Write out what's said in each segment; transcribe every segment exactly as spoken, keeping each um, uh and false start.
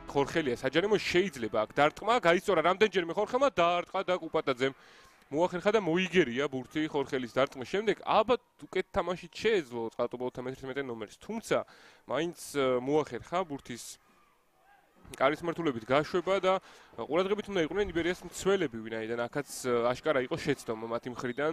ხორხელია საჯარიმო შეიძლება აქ დარტყმა გაიწორა რამდენჯერმე ხორხელმა დაარტყა და კუპატაძემ მოახერხა და მოიგერია ბურთი ხორხელის დარტყმის შემდეგ ალბათ უკეთ თამაშით შეეძლო წყალტუბოთა მეთერთმეტე ნომერს თუმცა მაინც მოახერხა ბურთის კარის მართულებით გაშვება და ყურადღებით უნდა იყვნენ იბერიას მცველები ვინაიდან აქაც აშკარა იყო შეცდომა მათი მხრიდან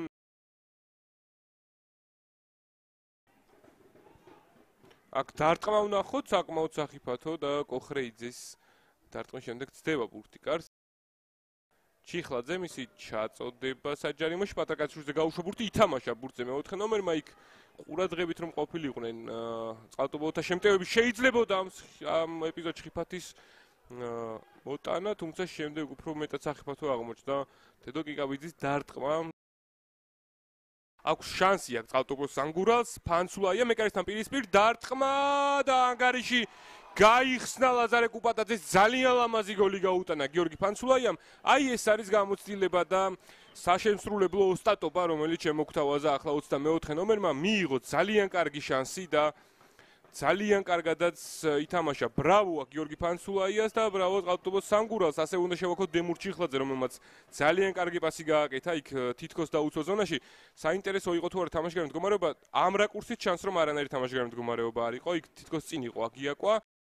აქ დარტყმა ვნახოთ საკმაოდ სახიფათო და კოხრეიძის დარტყმის შემდეგ ცდება ბურთი კარს ჩიხლაძე მისი ჩაწოდება საჯარიმოში პატრაკაციშვილზე გაუშვა ბურთი ითამაშა ბურთზე მეოთხე ნომერმა იქ ყურადღებით რომ ყოფილიყვნენ წყალტუბოთა შემტევები შეიძლებოდა ამ ეპიზოდში ხიფათის მოტანა თუმცა შემდეგ უფრო მეტად სახიფათო აღმოჩნდა თედო კიკაბიძის დარტყმა აქვს შანსი აქვს წყალტუბოს სანგურალს ფანცულაია მეკარისთან პირისპირ დარტყმა და ანგარიში გაიხსნა ლაზარე კუპატაძეს ძალიან ლამაზი გოლი გაუტანა გიორგი ფანცულაიამ აი ეს არის გამოცდილება და საშემსრულებლო ოსტატობა რომელიც შემოგთავაზა ახლა ოცდამეოთხე ნომერმა მიიღო ძალიან კარგი შანსი და ძალიან კარგადაც ითამაშა ბრავო აქ გიორგი ფანცულაიას და ბრავო წყალტუბოს სანგურალს ასე უნდა შევაქოთ დემურ ჩიხლაძე რომელმაც ძალიან კარგი პასი გააკეთა იქ თითქოს დაუცვა ზონაში საინტერესო იყო თუ არა თამაშგარემ მდგომარეობა ამ რაკურსით ჩანს რომ არანაირი თამაშგარემ მდგომარეობა არ იყო იქ თითქოს წინ იყო აქ იაკვა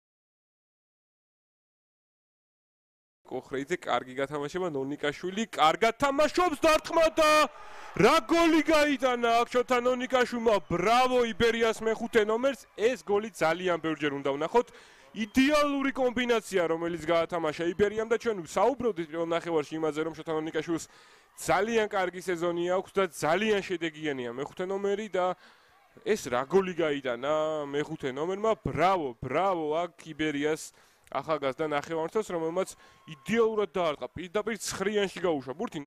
კოხრეიძე კარგი გათამაშება ნონიკაშვილი კარგად თამაშობს დარტყმა და რა გოლი გაიტანა აქ შოთა ნონიკაშვილმა ბრავო იბერიას მეხუთე ნომერს ეს გოლი ძალიან ბევრჯერ უნდა ვნახოთ იდეალური კომბინაცია რომელიც გაათამაშა იბერიამ და ჩვენ საუბრობდით პირველ ნახევარში იმაზე რომ შოთა ნონიკაშვილს ძალიან კარგი სეზონი აქვს და ძალიან შედეგიანია მეხუთე ნომერი და ეს რა გოლი გაიტანა მეხუთე ნომერმა ბრავო ბრავო აქ იბერიას ახალგაზრდა ნახევარმცველს რომელმაც იდეალურად დაარტყა პირდაპირ ცხრიანში გაუშვა ბურთი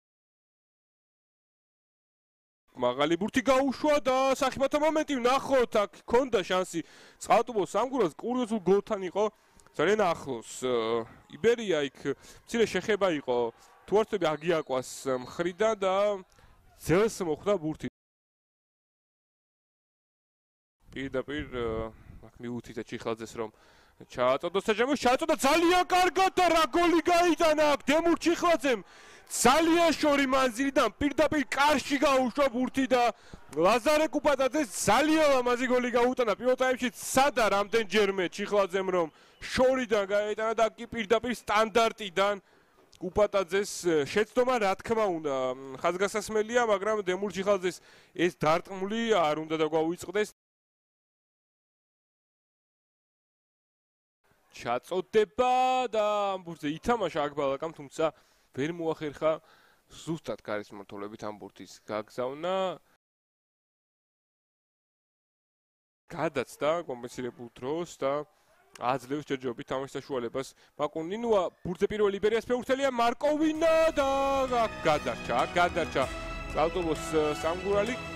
მაღალი ბურთი გაუშვა და სახიფათო მომენტი ვნახოთ აქ ქონდა შანსი წყალტუბოს სამგურას კურიოზულ გოლთან იყო ძალიან ახლოს იბერია იქ მცირე შეხება იყო თუ არ ვთქვი აგიაკვას მხრიდან და ძელს მოხვდა ბურთი პირდაპირ აქ მიუთითა ჩიხლაძეს რომ ჩააწოდა საჯარიმოში ჩააწოდა ძალიან კარგად და რა გოლი გაიტანა აქ დემურ ჩიხლაძემ ძალიან შორი მანძილიდან პირდაპირ კარში გაუშვა ბურთი და ლაზარე კუპატაძეს ძალიან ლამაზი გოლი გაუტანა პირველ ტაიმში სადა რამდენჯერმე ჩიხლაძემ რომ შორიდან გაიტანა და კი პირდაპირ სტანდარტიდან კუპატაძეს შეცდომა რა თქმა უნდა ხაზგასასმელია მაგრამ დემურ ჩიხლაძეს ეს დარტყმული არ უნდა და გვაუწყდეს ჩაწოდება და ამ ბურთზე ითამაშა აქბალაკამ თუმცა ვერ მოახერხა ზუსტად კარის მმართველობით ამ ბურთის გაგზავნა გადაცდა კომპენსირებულ დროს და აძლევს ჯერჯერობით თამაშის საშუალებას ბაკუნინოა ბურთზე პირველი იბერიას ფეხბურთელია მარკოვინა და გადარჩა გადარჩა წყალტუბოს სამგურალი